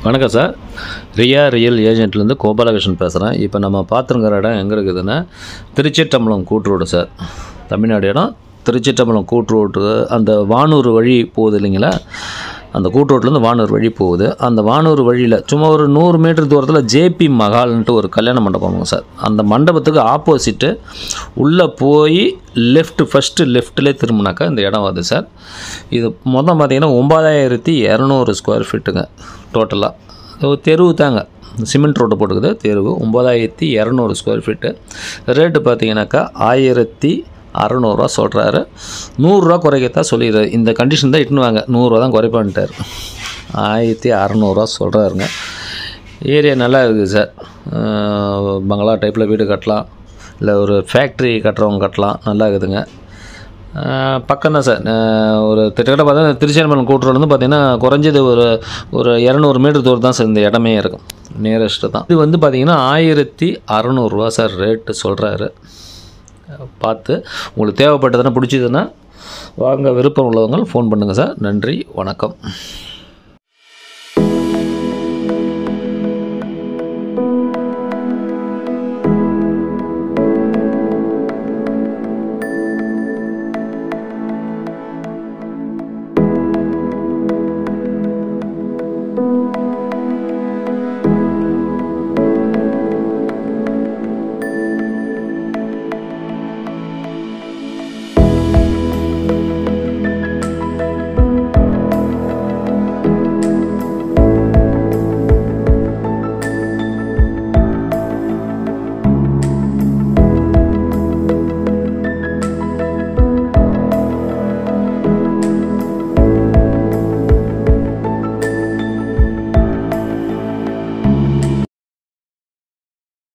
வணக்கம் sir. Real ஏஜென்ட்லேருந்து Gopalakrishnan பேசுகிறேன். இப்போ நம்ம பார்த்துருக்கிற இடம் எங்கே இருக்குதுன்னா திருச்சிற்றம்பலம் கூட்ரோடு சார். தமிழ்நாடு இடம் திருச்சிற்றம்பலம் கூட்ரோடு. அந்த வானூர் வழி போகுது இல்லைங்களா, அந்த கூட்ரோட்லேருந்து வானூர் வழி போகுது. அந்த வானூர் வழியில் சும்மா ஒரு 100 மீட்டர் தூரத்தில் ஜேபி மஹால்ன்ட்டு ஒரு கல்யாண மண்டபம் சார். அந்த மண்டபத்துக்கு ஆப்போசிட்டு உள்ளே போய் ஃபஸ்ட்டு லெஃப்ட்லேயே திரும்பினாக்கா இந்த இடம் வருது சார். இது மொத்தம் பார்த்திங்கன்னா 9200 ஸ்கொயர் ஃபீட்டுங்க டோட்டலாக. தெருவு தாங்க, சிமெண்ட் ரோடு போட்டுக்குது. தெருவு 9200 ஸ்கொயர் ஃபீட்டு. ரேட்டு பார்த்திங்கனாக்கா 1600 சொல்கிறாரு. 100 குறைக்கத்தான் சொல்லிடுறாரு. இந்த கண்டிஷன் தான் இட்டுன்னு வாங்க, 100 தான் குறைப்பான்ட்டார். 1600 சொல்கிறாருங்க. ஏரியா நல்லா இருக்குது சார். பங்களா டைப்பில் வீடு கட்டலாம், இல்லை ஒரு ஃபேக்ட்ரி கட்டுறவங்க கட்டலாம். நல்லா இருக்குதுங்க. பக்கம் தான் சார். ஒரு திட்டக்கிட்ட பார்த்தா திருச்சிற்றம்பலம் கூட்டுறோடு வந்து பார்த்திங்கன்னா குறைஞ்சது ஒரு 200 மீட்டர் தூரம் தான் சார் இந்த இடமே இருக்கும். நியரஸ்ட்டு தான். இது வந்து பார்த்திங்கன்னா 1600 சார் ரேட்டு சொல்கிறாரு. பார்த்து உங்களுக்கு தேவைப்பட்டதுன்னா பிடிச்சதுன்னா வாங்க, விருப்பம் உள்ளவங்க ஃபோன் பண்ணுங்கள் சார். நன்றி, வணக்கம்.